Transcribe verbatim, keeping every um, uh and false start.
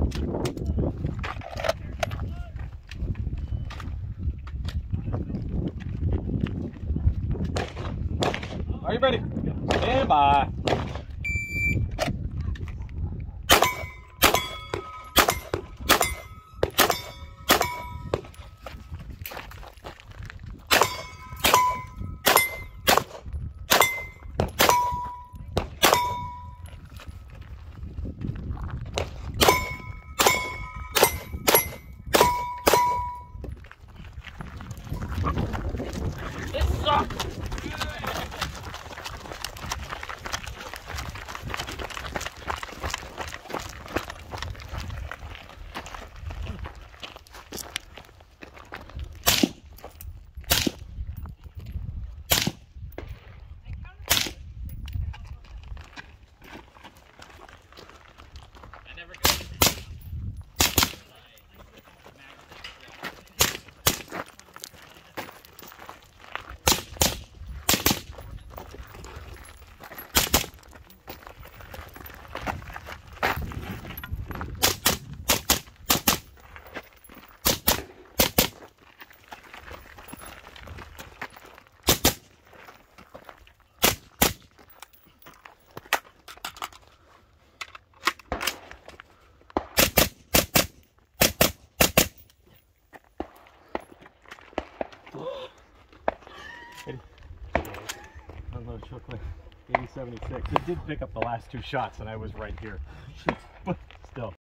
Are you ready? Stand by. This sucks. Unload chocolate eighty seventy-six. It did pick up the last two shots and I was right here.